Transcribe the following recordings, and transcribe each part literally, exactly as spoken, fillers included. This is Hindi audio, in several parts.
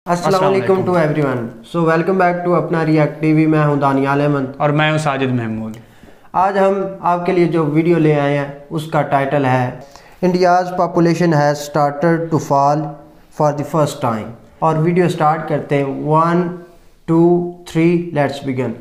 अस्सलामुअलैकुम to everyone. So welcome back to अपना रिएक्ट टीवी। मैं हूं दानियाल अहमद और मैं हूं साजिद महमूद। आज हम आपके लिए जो वीडियो ले आए हैं उसका टाइटल है India's population has started to fall for the first time. और वीडियो स्टार्ट करते हैं। One two three let's begin.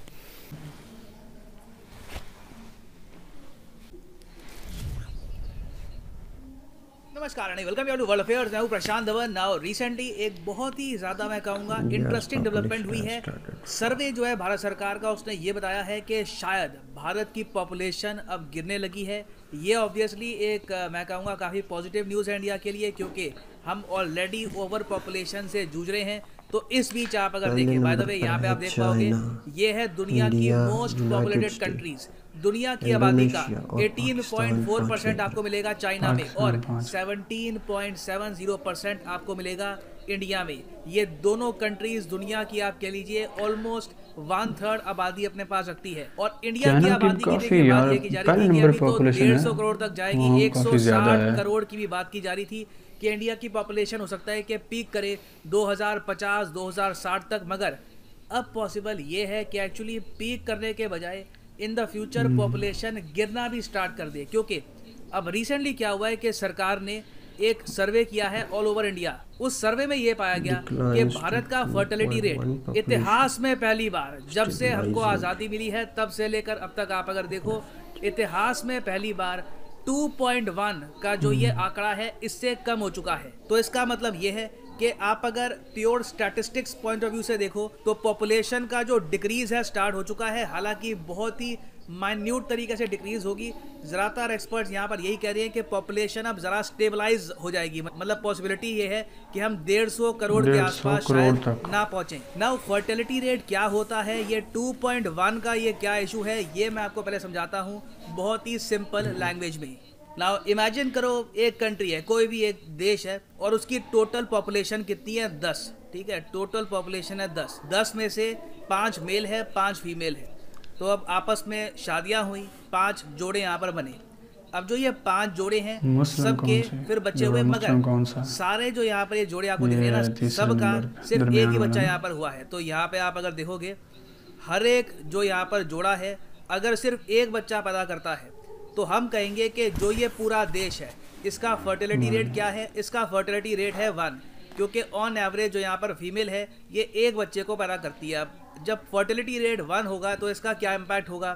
नमस्कार and welcome to world affairs. मैं हूं प्रशांत धवन। नाउ रिसेंटली एक बहुत ही ज़्यादा मैं कहूँगा इंटरेस्टिंग डेवलपमेंट हुई है। सर्वे जो है भारत सरकार का, उसने ये बताया है कि शायद भारत की पॉपुलेशन अब गिरने लगी है। ये ऑब्वियसली एक मैं कहूँगा काफ़ी पॉजिटिव न्यूज़ है इंडिया के लिए, क्योंकि हम ऑलरेडी ओवर पॉपुलेशन से जूझ रहे हैं। तो इस बीच आप अगर देखें, बाय द वे यहाँ पे आप देख पाओगे ये है दुनिया की मोस्ट पॉपुलेटेड कंट्रीज। दुनिया की आबादी का अठारह पॉइंट चार परसेंट आपको मिलेगा चाइना में और सत्रह पॉइंट सात शून्य परसेंट आपको मिलेगा इंडिया में। ये दोनों कंट्रीज दुनिया की आप कह लीजिए ऑलमोस्ट वन थर्ड आबादी अपने पास रखती है। और इंडिया की आबादी की देखिए बात ये की जा रही थी कि अभी तो डेढ़ सौ करोड़ तक जाएगी, एक सौ साठ करोड़ की भी बात की जा रही थी कि इंडिया की पॉपुलेशन हो सकता है कि पीक करे दो हज़ार पचास दो हज़ार साठ तक। मगर अब पॉसिबल ये है कि एक्चुअली पीक करने के बजाय इन द फ्यूचर पॉपुलेशन गिरना भी स्टार्ट कर दे। क्योंकि अब रिसेंटली क्या हुआ है कि सरकार ने एक सर्वे किया है ऑल ओवर इंडिया। उस सर्वे में ये पाया गया कि भारत का फर्टिलिटी रेट इतिहास में पहली बार, जब से हमको आज़ादी मिली है तब से लेकर अब तक आप अगर देखो, इतिहास में पहली बार दो पॉइंट एक का जो ये आंकड़ा है इससे कम हो चुका है। तो इसका मतलब ये है कि आप अगर pure statistics point of view से देखो तो पॉपुलेशन का जो डिक्रीज है स्टार्ट हो चुका है। हालांकि बहुत ही माइन्यूट तरीके से डिक्रीज होगी। ज़्यादातर एक्सपर्ट्स यहाँ पर यही कह रहे हैं कि पॉपुलेशन अब ज़रा स्टेबलाइज हो जाएगी। मतलब पॉसिबिलिटी ये है कि हम डेढ़ सौ करोड़ के आसपास शायद ना पहुँचें। नाउ फर्टिलिटी रेट क्या होता है, ये दो पॉइंट एक का ये क्या इशू है, ये मैं आपको पहले समझाता हूँ बहुत ही सिंपल लैंग्वेज में। नाउ इमेजिन करो एक कंट्री है, कोई भी एक देश है और उसकी टोटल पॉपुलेशन कितनी है, दस। ठीक है, टोटल पॉपुलेशन है दस। दस में से पाँच मेल है, पाँच फीमेल है। तो अब आपस में शादियां हुई, पांच जोड़े यहाँ पर बने। अब जो ये पांच जोड़े हैं सबके फिर बच्चे हुए, मगर सारे जो यहाँ पर ये जोड़े आपको दिख रहे हैं ना, सबका सिर्फ एक ही बच्चा यहाँ पर हुआ है। तो यहाँ पे आप अगर देखोगे हर एक जो यहाँ पर जोड़ा है अगर सिर्फ एक बच्चा पैदा करता है तो हम कहेंगे कि जो ये पूरा देश है इसका फर्टिलिटी रेट क्या है, इसका फर्टिलिटी रेट है वन। क्योंकि ऑन एवरेज जो यहाँ पर फीमेल है ये एक बच्चे को पैदा करती है। अब जब फर्टिलिटी रेट वन होगा तो इसका क्या इम्पैक्ट होगा,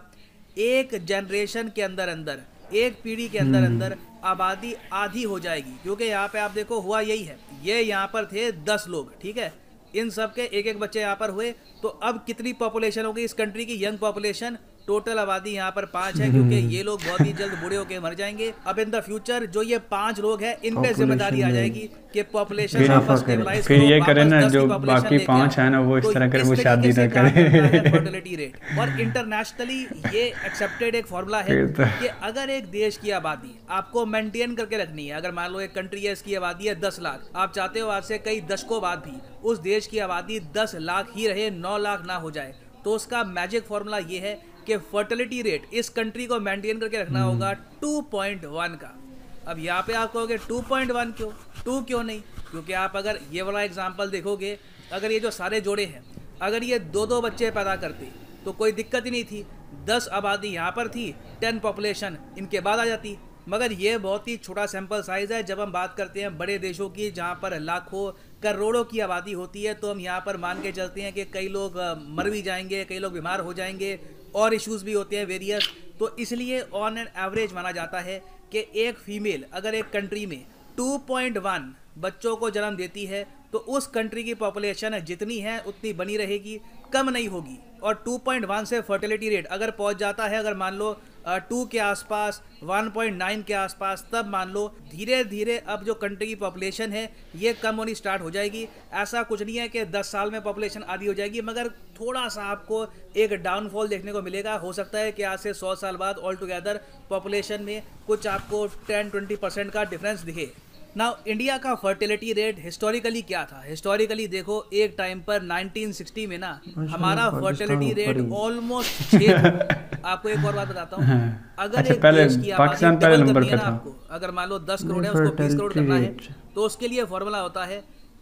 एक जनरेशन के अंदर अंदर, एक पीढ़ी के अंदर अंदर आबादी आधी हो जाएगी। क्योंकि यहाँ पे आप देखो हुआ यही है, ये यहाँ पर थे दस लोग, ठीक है, इन सब के एक एक बच्चे यहाँ पर हुए। तो अब कितनी पॉपुलेशन होगी इस कंट्री की, यंग पॉपुलेशन, टोटल आबादी यहाँ पर पाँच है। क्योंकि ये लोग बहुत ही जल्द बूढ़े होकर मर जाएंगे। अब इन द फ्यूचर जो ये पांच लोग हैं इन पे जिम्मेदारी आ जाएगी कि पॉपुलेशन वापस स्टेबलाइज फिर ये करें ना, जो बाकी पांच है ना वो इस तरह कर वो शादी ना करें। फर्टिलिटी रेट और इंटरनेशनली ये एक्सेप्टेड एक फॉर्मूला है कि अगर एक देश की आबादी आपको मेंटेन करके रखनी है, अगर मान लो एक कंट्री है इसकी आबादी है दस लाख, आप चाहते हो आज से कई दशकों बाद भी उस देश की आबादी दस लाख ही रहे, नौ लाख ना हो जाए, तो उसका मैजिक फॉर्मूला ये है कि फर्टिलिटी रेट इस कंट्री को मेंटेन करके रखना होगा दो पॉइंट एक का। अब यहाँ पे आप कहोगे दो पॉइंट एक क्यों, टू क्यों नहीं? क्योंकि आप अगर ये वाला एग्जांपल देखोगे, अगर ये जो सारे जोड़े हैं अगर ये दो दो बच्चे पैदा करते तो कोई दिक्कत ही नहीं थी। दस आबादी यहाँ पर थी, टेन पॉपुलेशन इनके बाद आ जाती। मगर ये बहुत ही छोटा सैंपल साइज है। जब हम बात करते हैं बड़े देशों की जहाँ पर लाखों करोड़ों की आबादी होती है तो हम यहाँ पर मान के चलते हैं कि कई लोग मर भी जाएंगे, कई लोग बीमार हो जाएंगे और इश्यूज भी होते हैं वेरियस। तो इसलिए ऑन एन एवरेज माना जाता है कि एक फीमेल अगर एक कंट्री में दो पॉइंट एक बच्चों को जन्म देती है तो उस कंट्री की पॉपुलेशन जितनी है उतनी बनी रहेगी, कम नहीं होगी। और दो पॉइंट एक से फर्टिलिटी रेट अगर पहुंच जाता है, अगर मान लो टू के आसपास, वन पॉइंट नाइन के आसपास, तब मान लो धीरे धीरे अब जो कंट्री की पॉपुलेशन है ये कम होनी स्टार्ट हो जाएगी। ऐसा कुछ नहीं है कि दस साल में पॉपुलेशन आधी हो जाएगी, मगर थोड़ा सा आपको एक डाउनफॉल देखने को मिलेगा। हो सकता है कि आज से सौ साल बाद ऑल टुगेदर पॉपुलेशन में कुछ आपको टेन ट्वेंटी परसेंट का डिफरेंस दिखे। नाउ इंडिया का फर्टिलिटी रेट हिस्टोरिकली क्या था? हिस्टोरिकली देखो एक टाइम पर नाइनटीन सिक्सटी में ना हमारा फर्टिलिटी रेट ऑलमोस्ट छह था। आपको एक और बात बताता हूँ, अगर अच्छा, एक पहले देश की पाकिस्तान आबादी पहले डबल नंबर करनी है पे ना था। आपको, अगर मान लो दस करोड़ है उसको बीस करोड़ करना है तो उसके लिए फॉर्मूला होता है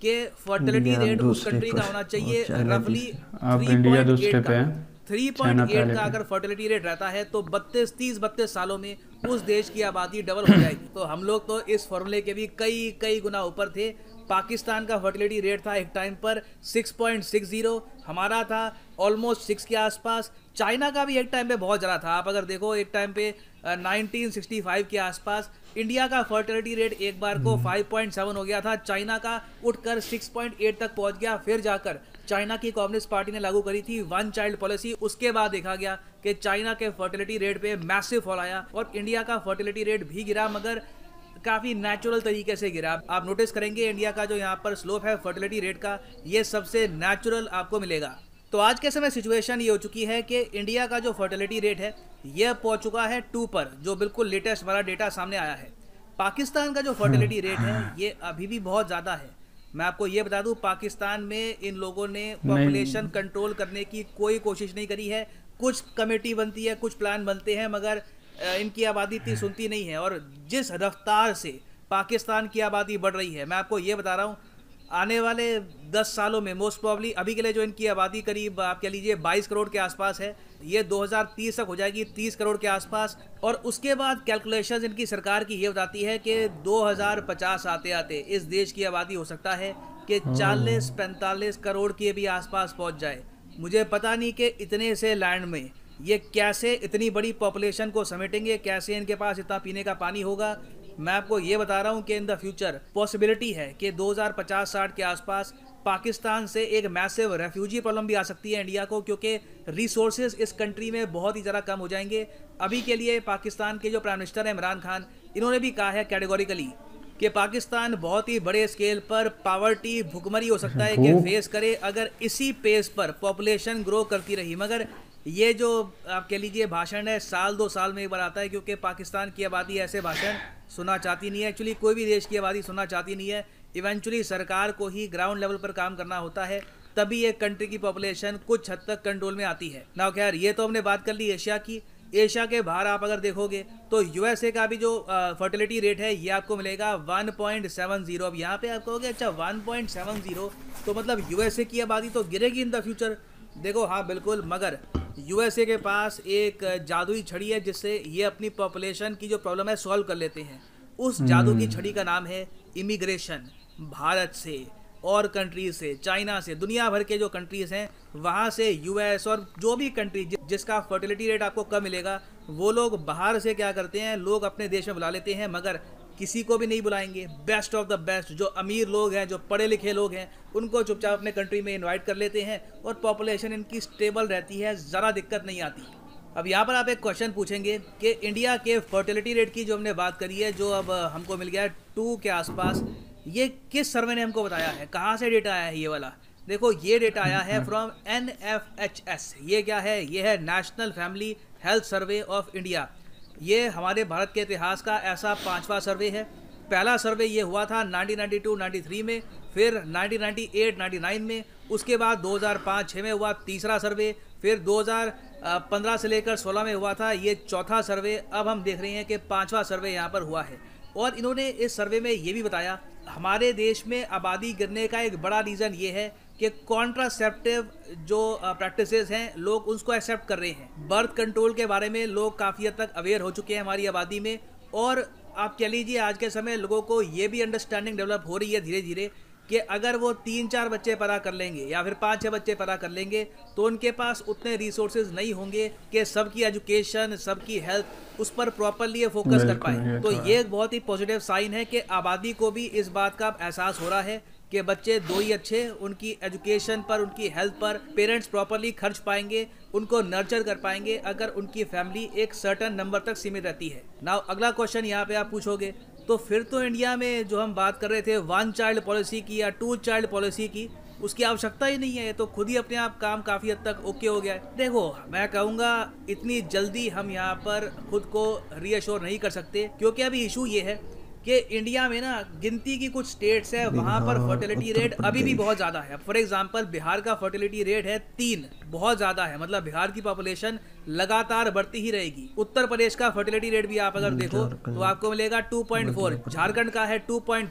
कि फर्टिलिटी रेट उस कंट्री का होना चाहिए रफली अब इंडिया दूसरे पे है, थ्री पॉइंट एट का अगर फर्टिलिटी रेट रहता है तो बत्तीस तीस बत्तीस सालों में उस देश की आबादी डबल हो जाएगी। तो हम लोग तो इस फॉर्मूले के भी कई कई गुना ऊपर थे। पाकिस्तान का फर्टिलिटी रेट था एक टाइम पर सिक्स पॉइंट सिक्स ज़ीरो, हमारा था ऑलमोस्ट सिक्स के आसपास। चाइना का भी एक टाइम पे बहुत ज़्यादा था, आप अगर देखो एक टाइम पे नाइनटीन सिक्सटी फाइव के आसपास इंडिया का फर्टिलिटी रेट एक बार को फाइव पॉइंट सेवन हो गया था, चाइना का उठकर सिक्स पॉइंट एट तक पहुंच गया। फिर जाकर चाइना की कम्युनिस्ट पार्टी ने लागू करी थी वन चाइल्ड पॉलिसी, उसके बाद देखा गया कि चाइना के फर्टिलिटी रेट पे मैसिव फॉल आया और इंडिया का फर्टिलिटी रेट भी गिरा, मगर काफ़ी नेचुरल तरीके से गिरा। आप नोटिस करेंगे इंडिया का जो यहाँ पर स्लोप है फर्टिलिटी रेट का, ये सबसे नेचुरल आपको मिलेगा। तो आज के समय सिचुएशन ये हो चुकी है कि इंडिया का जो फर्टिलिटी रेट है ये पहुंच चुका है टू पर, जो बिल्कुल लेटेस्ट वाला डेटा सामने आया है। पाकिस्तान का जो फर्टिलिटी रेट है ये अभी भी बहुत ज़्यादा है। मैं आपको ये बता दूं, पाकिस्तान में इन लोगों ने पॉपुलेशन कंट्रोल करने की कोई कोशिश नहीं करी है। कुछ कमेटी बनती है, कुछ प्लान बनते हैं, मगर इनकी आबादी इतनी सुनती नहीं है। और जिस रफ्तार से पाकिस्तान की आबादी बढ़ रही है, मैं आपको ये बता रहा हूँ, आने वाले दस सालों में मोस्ट प्रॉब्ली अभी के लिए जो इनकी आबादी करीब आप कह लीजिए बाईस करोड़ के आसपास है, ये दो हज़ार तीस तक हो जाएगी तीस करोड़ के आसपास। और उसके बाद कैलकुलेशंस इनकी सरकार की ये बताती है कि दो हज़ार पचास आते आते इस देश की आबादी हो सकता है कि चालीस पैंतालीस करोड़ के भी आसपास पहुंच जाए। मुझे पता नहीं कि इतने से लैंड में ये कैसे इतनी बड़ी पॉपुलेशन को समेटेंगे, कैसे इनके पास इतना पीने का पानी होगा। मैं आपको ये बता रहा हूँ कि इन द फ्यूचर पॉसिबिलिटी है कि दो हज़ार पचास साठ के आसपास पाकिस्तान से एक मैसिव रेफ्यूजी प्रॉब्लम भी आ सकती है इंडिया को, क्योंकि रिसोर्सेज इस कंट्री में बहुत ही ज़्यादा कम हो जाएंगे। अभी के लिए पाकिस्तान के जो प्राइम मिनिस्टर हैं इमरान खान, इन्होंने भी कहा है कैटेगोरिकली कि पाकिस्तान बहुत ही बड़े स्केल पर पावर्टी भुखमरी हो सकता है कि फेस करे अगर इसी पेस पर पॉपुलेशन ग्रो करती रही। मगर ये जो आप कह लीजिए भाषण है साल दो साल में एक बार आता है, क्योंकि पाकिस्तान की आबादी ऐसे भाषण सुनना चाहती नहीं है। एक्चुअली कोई भी देश की आबादी सुनना चाहती नहीं है। इवेंचुअली सरकार को ही ग्राउंड लेवल पर काम करना होता है, तभी एक कंट्री की पॉपुलेशन कुछ हद तक कंट्रोल में आती है ना। खैर, ये तो हमने बात कर ली एशिया की। एशिया के बाहर आप अगर देखोगे तो यूएसए का भी जो फर्टिलिटी रेट है ये आपको मिलेगा वन पॉइंट सेवन ज़ीरो। अब यहाँ पे आप कहोगे अच्छा वन पॉइंट सेवन ज़ीरो तो मतलब यूएसए की आबादी तो गिरेगी इन द फ्यूचर। देखो हाँ बिल्कुल, मगर यूएसए के पास एक जादुई छड़ी है जिससे ये अपनी पॉपुलेशन की जो प्रॉब्लम है सॉल्व कर लेते हैं। उस जादू की छड़ी का नाम है इमिग्रेशन। भारत से और कंट्रीज से, चाइना से, दुनिया भर के जो कंट्रीज हैं वहाँ से यूएस और जो भी कंट्री जिसका फर्टिलिटी रेट आपको कम मिलेगा, वो लोग बाहर से क्या करते हैं, लोग अपने देश में बुला लेते हैं, मगर किसी को भी नहीं बुलाएंगे। बेस्ट ऑफ द बेस्ट जो अमीर लोग हैं, जो पढ़े लिखे लोग हैं, उनको चुपचाप अपने कंट्री में इनवाइट कर लेते हैं और पॉपुलेशन इनकी स्टेबल रहती है, ज़रा दिक्कत नहीं आती। अब यहाँ पर आप एक क्वेश्चन पूछेंगे कि इंडिया के फर्टिलिटी रेट की जो हमने बात करी है, जो अब हमको मिल गया है टू के आसपास, ये किस सर्वे ने हमको बताया है, कहाँ से डेटा आया है ये वाला? देखो ये डेटा आया है from N F H S. ये क्या है? ये है national family health survey of India. ये हमारे भारत के इतिहास का ऐसा पांचवा सर्वे है। पहला सर्वे ये हुआ था nineteen ninety two ninety three में, फिर nineteen ninety eight ninety nine में, उसके बाद दो हज़ार पाँच छह में हुआ तीसरा सर्वे, फिर दो हज़ार पंद्रह से लेकर सोलह में हुआ था ये चौथा सर्वे। अब हम देख रहे हैं कि पांचवा सर्वे यहाँ पर हुआ है। और इन्होंने इस सर्वे में ये भी बताया हमारे देश में आबादी गिरने का एक बड़ा रीज़न ये है कि कॉन्ट्रासेप्टिव जो प्रैक्टिसेस हैं लोग उसको एक्सेप्ट कर रहे हैं। बर्थ कंट्रोल के बारे में लोग काफ़ी हद तक अवेयर हो चुके हैं हमारी आबादी में। और आप कह लीजिए आज के समय लोगों को ये भी अंडरस्टैंडिंग डेवलप हो रही है धीरे धीरे कि अगर वो तीन चार बच्चे पैदा कर लेंगे या फिर पाँच छः बच्चे पैदा कर लेंगे तो उनके पास उतने रिसोर्सेज नहीं होंगे कि सबकी एजुकेशन, सबकी हेल्थ उस पर प्रॉपरली फोकस कर पाए। तो ये एक बहुत ही पॉजिटिव साइन है कि आबादी को भी इस बात का एहसास हो रहा है कि बच्चे दो ही अच्छे, उनकी एजुकेशन पर, उनकी हेल्थ पर पेरेंट्स प्रॉपरली खर्च पाएंगे, उनको नर्चर कर पाएंगे अगर उनकी फैमिली एक सर्टेन नंबर तक सीमित रहती है। नाउ अगला क्वेश्चन यहाँ पे आप पूछोगे तो फिर तो इंडिया में जो हम बात कर रहे थे वन चाइल्ड पॉलिसी की या टू चाइल्ड पॉलिसी की, उसकी आवश्यकता ही नहीं है। ये तो खुद ही अपने आप काम काफ़ी हद तक ओके हो गया है। देखो मैं कहूँगा इतनी जल्दी हम यहाँ पर खुद को रीअश्योर नहीं कर सकते, क्योंकि अभी इशू ये है कि इंडिया में ना गिनती की कुछ स्टेट्स है वहाँ पर फर्टिलिटी रेट अभी भी बहुत ज़्यादा है। फॉर एग्जांपल बिहार का फर्टिलिटी रेट है तीन, बहुत ज़्यादा है, मतलब बिहार की पॉपुलेशन लगातार बढ़ती ही रहेगी। उत्तर प्रदेश का फर्टिलिटी रेट भी आप अगर देखो तो आपको मिलेगा टू पॉइंट फोर, झारखंड का है two point three,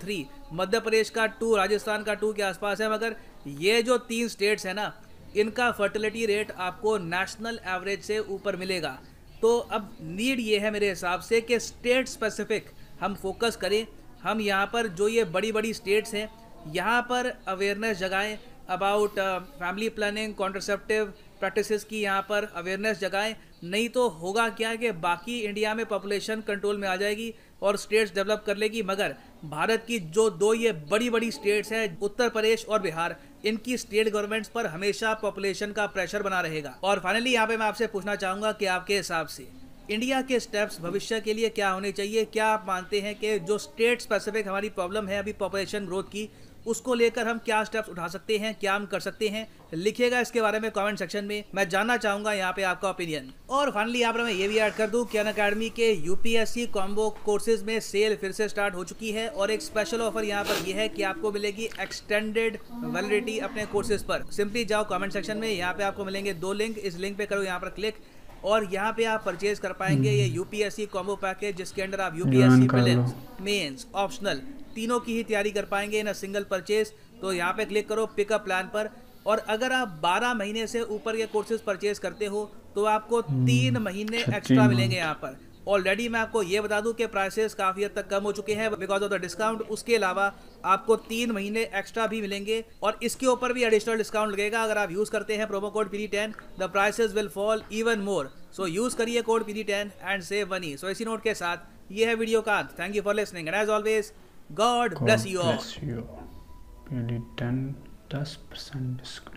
Madhya Pradesh का टू, राजस्थान का टू के आसपास है, मगर ये जो तीन स्टेट्स हैं ना, इनका फर्टिलिटी रेट आपको नेशनल एवरेज से ऊपर मिलेगा। तो अब नीड ये है मेरे हिसाब से कि स्टेट स्पेसिफिक हम फोकस करें। हम यहाँ पर जो ये बड़ी बड़ी स्टेट्स हैं यहाँ पर अवेयरनेस जगाएं about family planning, contraceptive practices की यहाँ पर अवेयरनेस जगाएं। नहीं तो होगा क्या कि बाकी इंडिया में पॉपुलेशन कंट्रोल में आ जाएगी और स्टेट्स डेवलप कर लेगी, मगर भारत की जो दो ये बड़ी बड़ी स्टेट्स हैं, उत्तर प्रदेश और बिहार, इनकी स्टेट गवर्नमेंट्स पर हमेशा पॉपुलेशन का प्रेशर बना रहेगा। और फाइनली यहाँ पे मैं आपसे पूछना चाहूँगा कि आपके हिसाब से इंडिया के स्टेप्स भविष्य के लिए क्या होने चाहिए? क्या आप मानते हैं कि जो स्टेट स्पेसिफिक हमारी प्रॉब्लम है अभी पॉपुलेशन ग्रोथ की, उसको लेकर हम क्या स्टेप्स उठा सकते हैं, क्या हम कर सकते हैं? लिखिएगा इसके बारे में कमेंट सेक्शन में, मैं जानना चाहूंगा यहाँ पे आपका ओपिनियन। और फाइनली यहाँ पर मैं ये भी ऐड कर दूं कि अनअकैडमी के यूपीएससी कॉम्बो कोर्सेज में सेल फिर से स्टार्ट हो चुकी है और एक स्पेशल ऑफर यहाँ पर यह है कि आपको मिलेगी एक्सटेंडेड वैलिडिटी अपने कोर्सेज पर। सिंपली जाओ कमेंट सेक्शन में, यहाँ पे आपको मिलेंगे दो लिंक, इस लिंक पे करो यहाँ पर क्लिक और यहाँ पे आप परचेज कर पाएंगे ये यूपीएससी कॉम्बो पैकेज, जिसके अंदर आप यूपीएससी प्रीलिम्स, मेंस, ऑप्शनल तीनों की ही तैयारी कर पाएंगे इन अ सिंगल परचेज। तो यहाँ पे क्लिक करो पिकअप प्लान पर, और अगर आप बारह महीने से ऊपर के कोर्सेज परचेज करते हो तो आपको तीन महीने एक्स्ट्रा मिलेंगे यहाँ पर। ऑलरेडी मैं आपको ये बता दूं कि प्राइसेस काफ़ी हद तक कम हो चुके हैं बिकॉज ऑफ द डिस्काउंट। उसके अलावा आपको तीन महीने एक्स्ट्रा भी मिलेंगे और इसके ऊपर भी एडिशनल डिस्काउंट लगेगा अगर आप यूज़ करते हैं promo code P D ten. The prices will fall even more, so use करिए code P D ten and save money. So इसी नोट के साथ ये है वीडियो का। Thank you for listening and as always God bless you all. P D ten दस percent discount,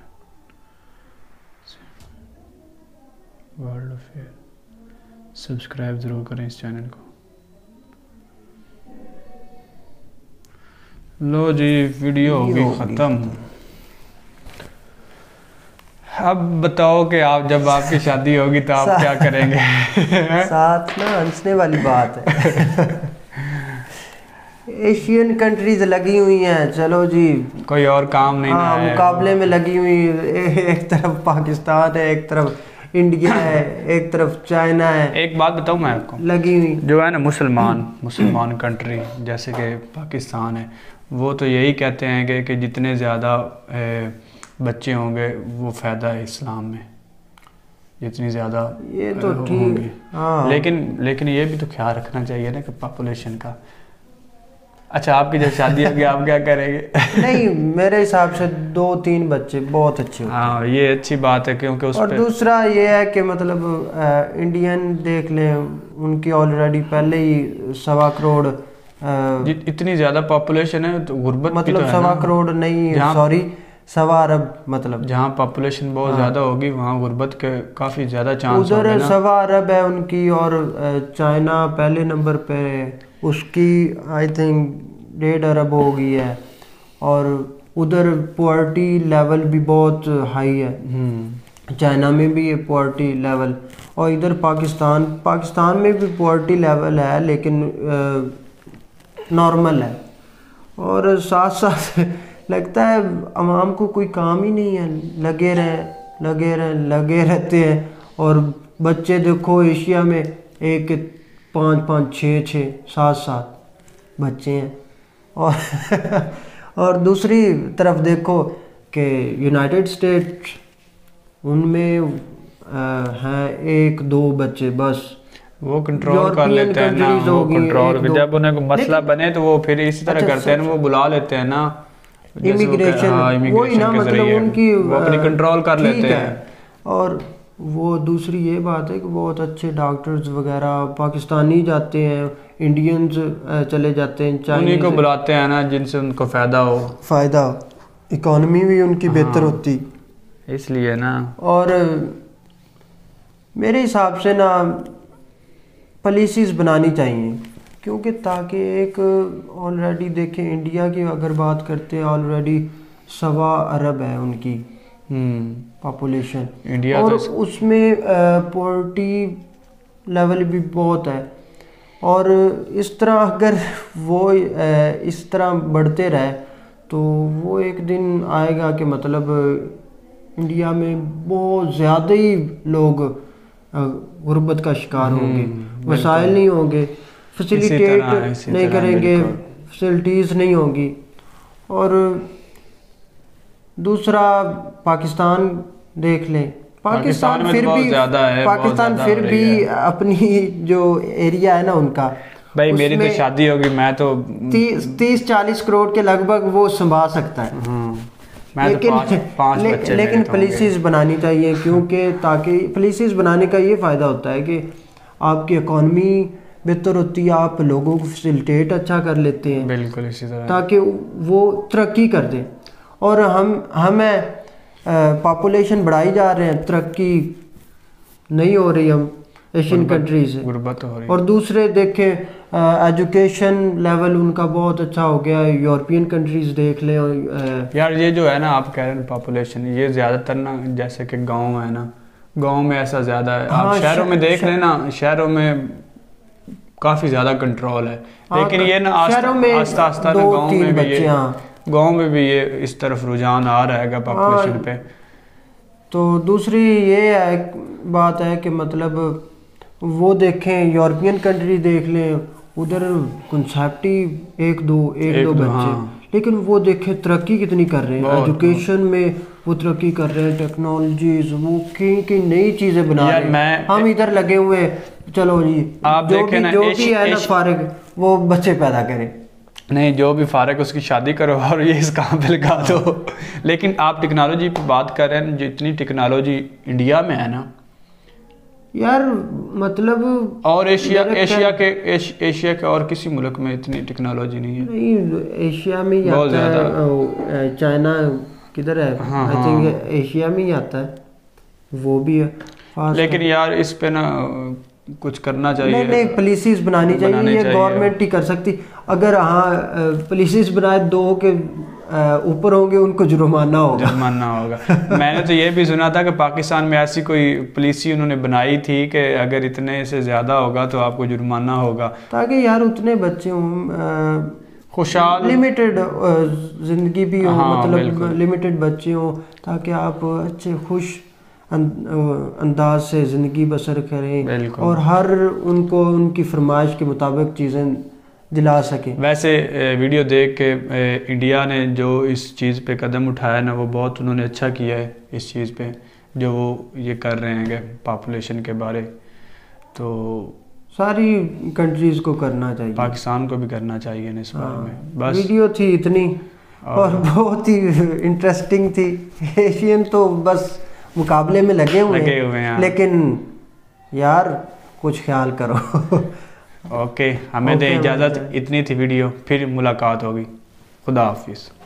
world affair. Subscribe जरूर करें इस चैनल को। लो जी, वीडियो होगी खत्म। अब बताओ कि आप जब आपकी शादी होगी तो आप क्या करेंगे? साथ ना हंसने वाली बात है। एशियन कंट्रीज लगी हुई हैं, चलो जी, कोई और काम नहीं हाँ, है, मुकाबले में लगी हुई। एक तरफ पाकिस्तान है, एक तरफ इंडिया है, एक तरफ चाइना है। एक बात बताऊं मैं आपको, लगी हुई जो है ना मुसलमान मुसलमान कंट्री जैसे कि पाकिस्तान है, वो तो यही कहते हैं कि, कि जितने ज़्यादा बच्चे होंगे वो फ़ायदा है इस्लाम में, जितनी ज़्यादा ये तो ठीक, हाँ। लेकिन लेकिन ये भी तो ख्याल रखना चाहिए ना कि पॉपुलेशन का। अच्छा, आपकी जब शादी होगी आप क्या करेंगे? नहीं, मेरे हिसाब से दो तीन बच्चे बहुत अच्छे होते हैं। हाँ, ये अच्छी बात है क्योंकि उस और पे... दूसरा ये है कि मतलब आ, इंडियन देख लें, उनकी ऑलरेडी पहले ही सवा करोड़, इतनी ज़्यादा पॉपुलेशन है तो गुर्बत मतलब भी तो सवा करोड़ नहीं, सॉरी सवा अरब, मतलब जहाँ पॉपुलेशन बहुत हाँ। ज़्यादा होगी वहाँ गुर्बत के काफ़ी ज़्यादा चांस उधर सवा अरब है उनकी, और चाइना पहले नंबर पे है, उसकी आई थिंक डेढ़ अरब हो गई है, और उधर पॉवर्टी लेवल भी बहुत हाई है। चाइना में भी है पॉवर्टी लेवल, और इधर पाकिस्तान पाकिस्तान में भी पॉवर्टी लेवल है लेकिन नॉर्मल है। और साथ साथ लगता है अवाम को कोई काम ही नहीं है, लगे रहे लगे रहे लगे रहते हैं। और बच्चे देखो एशिया में एक पाँच पाँच छः छः सात सात बच्चे हैं, और और दूसरी तरफ देखो कि यूनाइटेड स्टेट्स, उनमें हैं एक दो बच्चे बस। वो कंट्रोल कर लेते हैं ना, वो कंट्रोल, जब उन्हें मसला बने तो वो फिर इसी तरह करते हैं, वो बुला लेते हैं ना इमिग्रेशन, वही ना, मतलब उनकी वो अपनी कंट्रोल कर लेते हैं। और वो दूसरी ये बात है कि बहुत अच्छे डॉक्टर्स वगैरह पाकिस्तानी जाते हैं, इंडियंस चले जाते हैं, चाइनीज उन्हीं को बुलाते हैं ना जिनसे उनको फ़ायदा हो फ़ायदा इकोनॉमी भी उनकी हाँ, बेहतर होती, इसलिए ना। और मेरे हिसाब से ना पॉलिसीज़ बनानी चाहिए, क्योंकि ताकि एक ऑलरेडी देखें इंडिया की अगर बात करते हैं, ऑलरेडी सवा अरब है उनकी पॉपुलेशन, इंडिया और तो उसमें पॉवर्टी लेवल भी बहुत है। और इस तरह अगर वो इस तरह बढ़ते रहे तो वो एक दिन आएगा कि मतलब इंडिया में बहुत ज़्यादा ही लोग गुर्बत का शिकार होंगे, वसाइल नहीं होंगे, फैसिलिटेट नहीं करेंगे, फैसिलिटीज़ नहीं होगी, और दूसरा पाकिस्तान देख लें, पाकिस्तान फिर भी पाकिस्तान फिर भी अपनी जो एरिया है ना उनका, भाई मेरी तो शादी होगी, मैं तो तीस तीस चालीस करोड़ के लगभग वो संभाल सकता है। मैं लेकिन तो पाँच, पाँच ले, बच्चे लेकिन पॉलिसीज बनानी चाहिए, क्योंकि ताकि पॉलिसीज बनाने का ये फ़ायदा होता है कि आपकी इकॉनमी बेहतर होती है, आप लोगों को फैसिलिटेट अच्छा कर लेते हैं, बिल्कुल इसी तरह, ताकि वो तरक्की कर दें। और हम हमें पॉपुलेशन बढ़ाई जा रहे हैं, तरक्की नहीं हो रही हम एशियन कंट्रीज से, गुर्बत हो रही। और दूसरे देखें एजुकेशन लेवल उनका बहुत अच्छा हो गया है, यूरोपियन कंट्रीज देख लें। और यार ये जो है ना आप कह रहे हैं पॉपुलेशन, ये ज़्यादातर ना जैसे कि गांव है ना, गांव में ऐसा ज़्यादा है। हाँ, आप शहरों में देख लेना, शहरों में काफ़ी ज़्यादा कंट्रोल है, लेकिन ये ना आस्ता आस्ता ना गाँव में भी ये गाँव में भी ये इस तरफ रुझान आ रहेगा पॉपुलेशन पे। तो दूसरी ये है बात है कि मतलब वो देखें यूरोपियन कंट्री देख लें, उधर कंसेप्टी एक दो एक, एक दो बच्चे, हाँ। लेकिन वो देखें तरक्की कितनी कर रहे हैं, एजुकेशन में वो तरक्की कर रहे हैं, टेक्नोलॉजीज वो की की नई चीज़ें बना रहे हैं। हम इधर लगे हुए चलो जी आप जो भी जो भी है ना फारिग वो बच्चे पैदा करें, नहीं जो भी फारिग उसकी शादी करो और ये इस काम पे लगा दो। लेकिन आप टेक्नोलॉजी पे बात कर रहे हैं, जितनी टेक्नोलॉजी इंडिया में है ना यार, मतलब और एशिया एशिया के एश, एशिया के और किसी मुल्क में इतनी टेक्नोलॉजी नहीं है। नहीं एशिया में ही आता है, चाइना किधर है, हाँ, आई थिंक एशिया में ही आता है, वो भी है। लेकिन यार इस पे ना कुछ करना चाहिए, नहीं नहीं पॉलिसीज बनानी चाहिए, ये गवर्नमेंट ही कर सकती। अगर हाँ पॉलिसीज बनाए दो के ऊपर होंगे उनको जुर्माना होगा जुर्माना होगा। मैंने तो ये भी सुना था कि पाकिस्तान में ऐसी कोई पॉलिसी उन्होंने बनाई थी कि अगर इतने से ज़्यादा होगा तो आपको जुर्माना होगा, ताकि यार उतने बच्चे हों, खुशहाल लिमिटेड ज़िंदगी भी हो, हाँ, मतलब लिमिटेड बच्चे हों, ताकि आप अच्छे खुश अंदाज से ज़िंदगी बसर करें और हर उनको उनकी फरमाइश के मुताबिक चीज़ें दिला सकें। वैसे वीडियो देख के इंडिया ने जो इस चीज़ पे कदम उठाया ना, वो बहुत उन्होंने अच्छा किया है इस चीज़ पे, जो वो ये कर रहे हैं पॉपुलेशन के बारे। तो सारी कंट्रीज़ को करना चाहिए, पाकिस्तान को भी करना चाहिए ना इस बारे में। बस वीडियो थी इतनी और बहुत ही इंटरेस्टिंग थी। एशियन तो बस मुकाबले में लगे हुए लगे हुए हैं, लेकिन यार कुछ ख्याल करो। ओके, हमें दे इजाज़त, इतनी थी वीडियो, फिर मुलाकात होगी। खुदा हाफिज़।